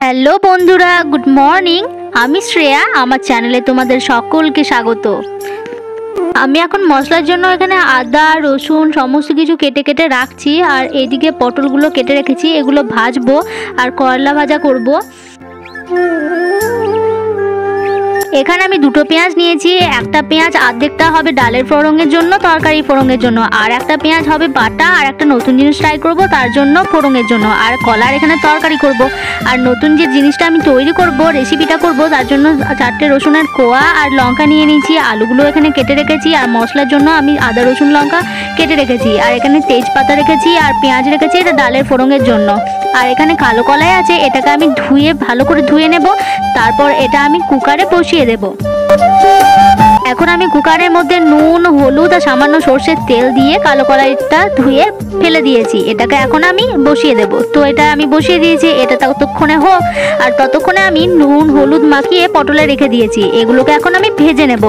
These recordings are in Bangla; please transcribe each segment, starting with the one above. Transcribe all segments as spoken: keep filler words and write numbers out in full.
হ্যালো বন্ধুরা, গুড মর্নিং। আমি শ্রেয়া, আমার চ্যানেলে তোমাদের সকলকে স্বাগত। আমি এখন মশলার জন্য এখানে আদা রসুন সমস্ত কিছু কেটে কেটে রাখছি, আর এইদিকে পটলগুলো কেটে রেখেছি, এগুলো ভাজবো আর করলা ভাজা করব। এখানে আমি দুটো পেঁয়াজ নিয়েছি। একটা পেঁয়াজ অর্ধেকটা হবে ডালের ফোড়নের জন্য, তরকারি ফোড়নের জন্য, আর একটা পেঁয়াজ হবে বাটা আর একটা নতুন জিনিস ট্রাই করব তার জন্য ফোড়নের জন্য, আর কলার এখানে তরকারি করব। আর নতুন যে জিনিসটা আমি তৈরি করব, রেসিপিটা করব, তার জন্য চারটে রসুনের কোয়া আর লঙ্কা নিয়ে নিয়েছি। আলুগুলো এখানে কেটে রেখেছি, আর মশলার জন্য আমি আদা রসুন লঙ্কা কেটে রেখেছি, আর এখানে তেজপাতা রেখেছি, আর পেঁয়াজ রেখেছি, এটা ডালের ফোড়নের জন্য। আর এখানে কালো কলাই আছে, এটাকে আমি ধুয়ে ভালো করে ধুয়ে নেব, তারপর এটা আমি কুকারে বসিয়ে দেব। এখন আমি কুকারের মধ্যে নুন হলুদ আর সামান্য সর্ষের তেল দিয়ে কালো কলাইটা ধুয়ে ফেলে দিয়েছি, এটাকে এখন আমি বসিয়ে দেব। তো এটা আমি বসিয়ে দিয়েছি, এটা ততক্ষণে হোক, আর ততক্ষণে আমি নুন হলুদ মাখিয়ে পটলে রেখে দিয়েছি, এগুলোকে এখন আমি ভেজে নেব।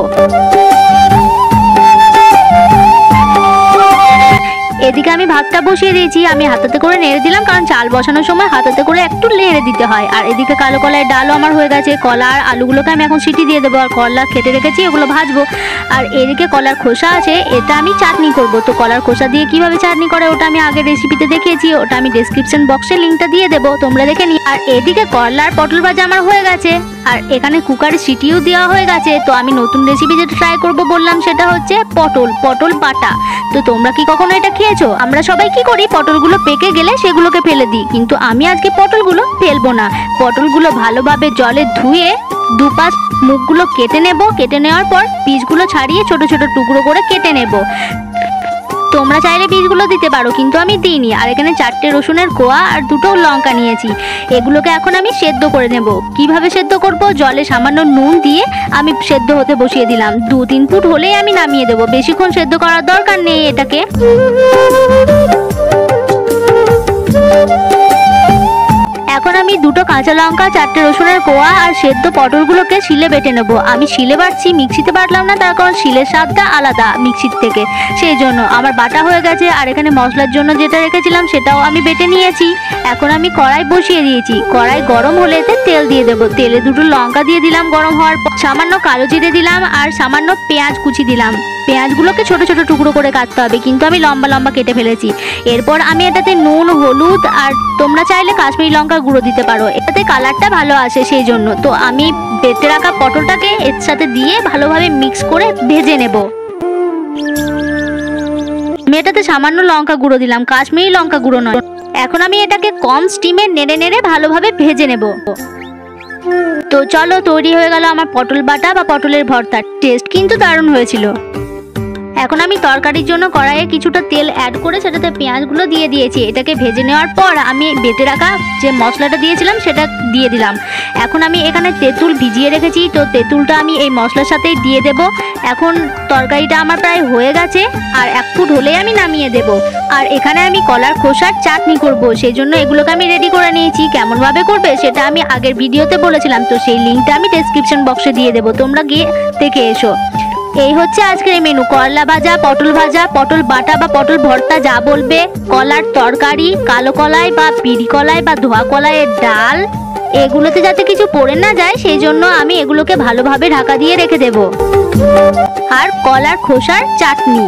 এদিকে আমি ভাতটা বসিয়ে দিয়েছি, আমি হাতাতে করে নেড়ে দিলাম, কারণ চাল বসানোর সময় হাতাতে করে একটু নেড়ে দিতে হয়। আর এদিকে কালো কলাইয়ের ডালও আমার হয়ে গেছে। কলা আর আলুগুলোকে আমি এখন সিটি দিয়ে দেবো, আর কলা কেটে রেখেছি, এগুলো ভাজবো। আর এদিকে কলার খোসা আছে, এটা আমি চাটনি করব। তো কলার খোসা দিয়ে কিভাবে চাটনি করে ওটা আমি আগের রেসিপিতে দেখিয়েছি, ওটা আমি ডেসক্রিপশন বক্সে লিঙ্কটা দিয়ে দেবো, তোমরা দেখে নিই। আর এদিকে করলা আর পটল ভাজা আমার হয়ে গেছে, আর এখানে কুকারে সিটিও দেওয়া হয়ে গেছে। তো আমি নতুন রেসিপি যেটা ট্রাই করব বললাম, সেটা হচ্ছে পটল পটল বাটা। তো তোমরা কি কখনো এটা খেয়েছো? আমরা সবাই কি করি, পটলগুলো পেকে গেলে সেগুলোকে ফেলে দিই, কিন্তু আমি আজকে পটলগুলো ফেলবো না। পটলগুলো ভালোভাবে জলে ধুয়ে দুপাশ মুখগুলো কেটে নেব। কেটে নেওয়ার পর পিসগুলো ছাড়িয়ে ছোট ছোট টুকরো করে কেটে নেব। তোমরা চাইলে বীজগুলো দিতে পারো, কিন্তু আমি দিইনি। আর এখানে চারটে রসুনের কোয়া আর দুটো লঙ্কা নিয়েছি, এগুলোকে এখন আমি সেদ্ধ করে নেব। কিভাবে সেদ্ধ করব, জলে সামান্য নুন দিয়ে আমি সেদ্ধ হতে বসিয়ে দিলাম। দু তিন ফুট হলেই আমি নামিয়ে দেবো, বেশিক্ষণ সেদ্ধ করার দরকার নেই এটাকে। এখন আমি দুটো কাঁচা লঙ্কা, চারটে রসুনের কোয়া আর সেদ্ধ পটলগুলোকে শিলে বেটে নেব। আমি শিলে বাটছি, মিক্সিতে বাটলাম না, তার কারণ শিলের স্বাদটা আলাদা মিক্সির থেকে, সেই জন্য আমার বাটা হয়ে গেছে। আর এখানে মশলার জন্য যেটা রেখেছিলাম সেটাও আমি বেটে নিয়েছি। এখন আমি কড়াই বসিয়ে দিয়েছি, কড়াই গরম হলে এতে তেল দিয়ে দেবো। তেলে দুটো লঙ্কা দিয়ে দিলাম, গরম হওয়ার পর সামান্য কালো জিরে দিলাম, আর সামান্য পেঁয়াজ কুচি দিলাম। পেঁয়াজগুলোকে ছোট ছোট টুকরো করে কাটতে হবে, কিন্তু আমি লম্বা লম্বা কেটে ফেলেছি। এরপর আমি এটাতে নুন হলুদ আর তোমরা চাইলে কাশ্মীরি লঙ্কার গুঁড়ো দিতে পারো, এটাতে কালারটা ভালো আসে সেই জন্য। তো আমি বেটে রাখা পটলটাকে এর সাথে দিয়ে ভালোভাবে মিক্স করে ভেজে নেব। আমি এটাতে সামান্য লঙ্কা গুঁড়ো দিলাম, কাশ্মীরি লঙ্কা গুঁড়ো নয়। এখন আমি এটাকে কম স্টিমে নেড়ে নেড়ে ভালোভাবে ভেজে নেব। তো চলো, তৈরি হয়ে গেল আমার পটল বাটা বা পটলের ভর্তা। টেস্ট কিন্তু দারুণ হয়েছিল। এখন আমি তরকারির জন্য কড়াইয়ে কিছুটা তেল অ্যাড করে সেটাতে পেঁয়াজগুলো দিয়ে দিয়েছি। এটাকে ভেজে নেওয়ার পর আমি বেটে রাখা যে মশলাটা দিয়েছিলাম সেটা দিয়ে দিলাম। এখন আমি এখানে তেঁতুল ভিজিয়ে রেখেছি, তো তেঁতুলটা আমি এই মশলার সাথেই দিয়ে দেব। এখন তরকারিটা আমার প্রায় হয়ে গেছে, আর এক ফুট হলেই আমি নামিয়ে দেব। আর এখানে আমি কলার খোসার চাটনি করব, সেই জন্য এগুলোকে আমি রেডি করে নিয়েছি। কেমনভাবে করবে সেটা আমি আগের ভিডিওতে বলেছিলাম, তো সেই লিঙ্কটা আমি ডেসক্রিপশন বক্সে দিয়ে দেবো, তোমরা গিয়ে দেখে এসো। এই হচ্ছে আজকের মেনু: করলা ভাজা, পটল ভাজা, পটল বাটা বা পটল ভর্তা যা বলবে, কলার তরকারি, কালো কলাই বা পিড়ি কলাই বা ধোয়া কলাইয়ের ডাল। এগুলোতে যাতে কিছু পড়ে না যায় সেই জন্য আমি এগুলোকে ভালোভাবে ঢাকা দিয়ে রেখে দেব। আর কলার খোসার চাটনি।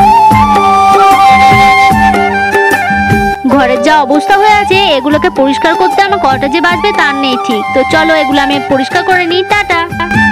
ঘরের যা অবস্থা হয়ে আছে, এগুলোকে পরিষ্কার করতে আমার কটা যে বাজবে তার নেই ঠিক। তো চলো, এগুলো আমি পরিষ্কার করে নিই। টাটা।